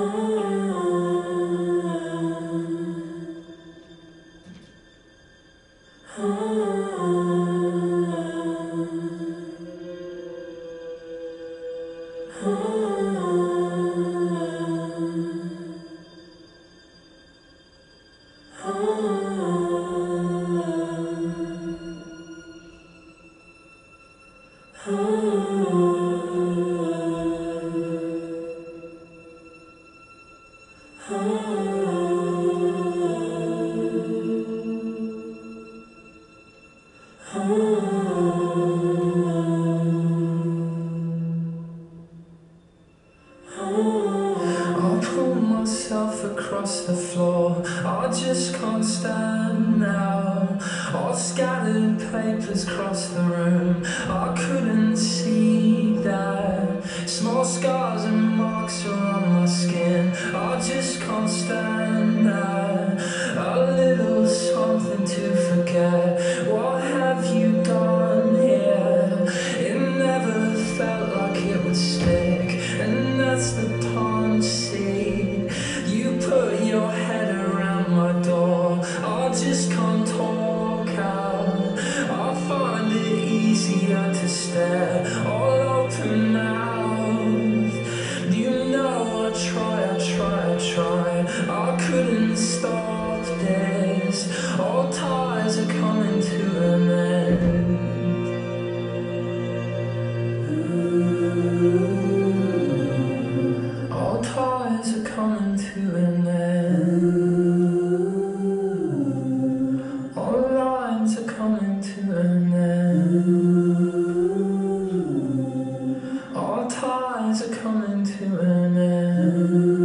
Across the floor, I just can't stand now. All scattered papers across the room, I couldn't see that. Small scars and marks are on my skin, I just can't stand that. A little something to forget. What have you done here? It never felt like it would stick, and that's the time to see. You put your head around my door, I just can't talk out. I find it easier to stare, all open mouth. You know I try, I couldn't stop this. All ties are coming to an end. All ties are coming to an end. All lines are coming to an end. All ties are coming to an end.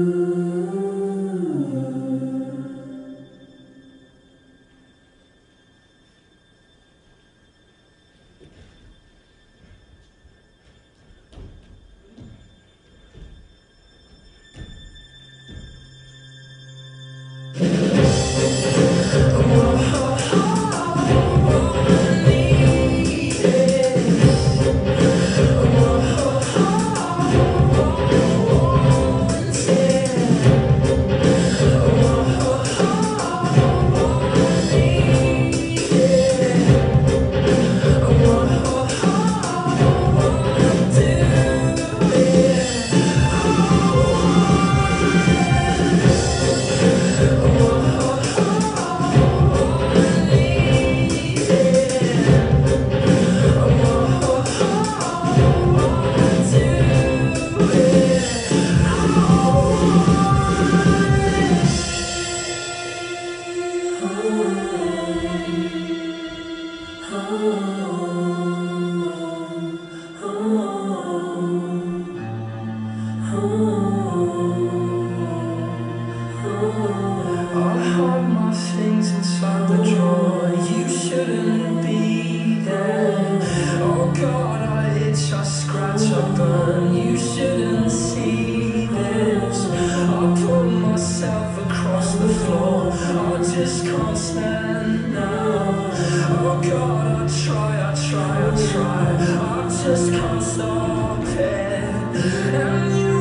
I just can't stop it. And you